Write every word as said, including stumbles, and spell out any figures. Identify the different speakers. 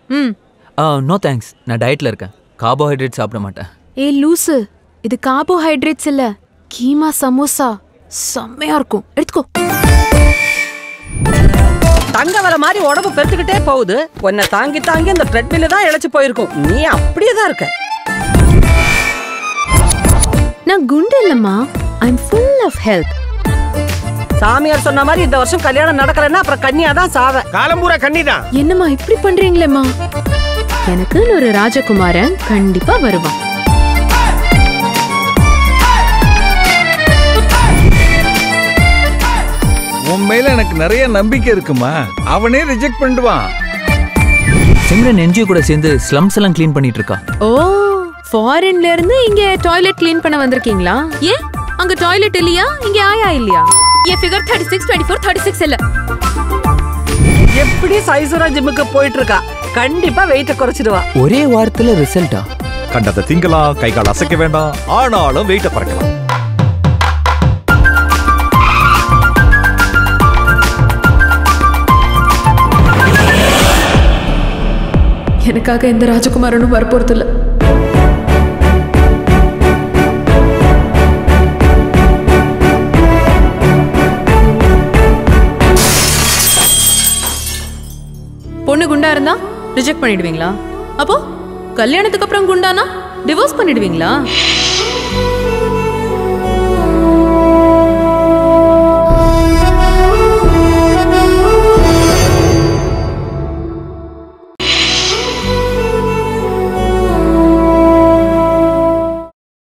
Speaker 1: ம்
Speaker 2: no thanks, நான் டயட்ல இருக்கேன். கார்போஹைட்ரேட் சாப்பிட மாட்டேன்.
Speaker 1: ஏ லூசு, இது கார்போஹைட்ரேட்ஸ் இல்ல, கீமா சமோசா. செம்மையா இருக்கும், எடுத்துக்கோ.
Speaker 3: தங்க வர மாதிரி உடம்பு பெருத்துக்கிட்டே போகுது. உன்னை தாங்கி தாங்கி அந்த ட்ரெட்மில் தான் இழைச்சு போயிருக்கும். நீ அப்படியே தான் இருக்க.
Speaker 1: நான் குண்டு இல்லம்மா, I am full of health.
Speaker 3: சாமியார் சொன்ன மாதிரி இந்த வருஷம் கல்யாணம் நடக்கலன்னா அப்புறம் கன்னியா தான் சாவ.
Speaker 4: காலம்பூரா கன்னிதான்.
Speaker 1: என்னம்மா இப்படி பண்றீங்களேம்மா? எனக்கு ஒரு ராஜகுமாரன் கண்டிப்பா வருவான்.
Speaker 5: உன் மேல எனக்கு நிறைய நம்பிக்கை இருக்குமா? அவனே ரிஜெக்ட் பண்ணிடுவான்.
Speaker 2: சிம்ரன் என்ஜிஓ கூட சேர்ந்து ஸ்லம்ஸ் எல்லாம் க்ளீன் பண்ணிட்டு இருக்கா.
Speaker 1: ஓ, ஃபாரின்ல இருந்து இங்க டாய்லெட் க்ளீன் பண்ண வந்திருக்கீங்களா? ஏன் அங்க டாய்லெட் இல்லையா? இங்க ஆயா இல்லையா? என் ஃபிகர் முப்பத்தி ஆறு, இருபத்தி நான்கு, முப்பத்தி ஆறு இல்ல.
Speaker 3: எப்படி சைசுரா ஜிம்முக்கு போயிட்டு இருக்கா. கண்டிப்பா வெயிட்ட குறைச்சிடுவா.
Speaker 2: ஒரே வாரத்துல ரிசல்ட்டா?
Speaker 6: கண்டத்தை திங்கலாம், கை கால் அசைக்க வேண்டாம், ஆனாலும் வெயிட்ட பறக்கலாம்.
Speaker 1: எனக்காக எந்த ராஜகுமாரனும் வரப்போறது இல்ல. பொண்ணு குண்டா இருந்தா ரிஜெக்ட் பண்ணிடுவீங்களா? அப்போ கல்யாணத்துக்கு அப்புறம் குண்டானா டிவோர்ஸ் பண்ணிடுவீங்களா?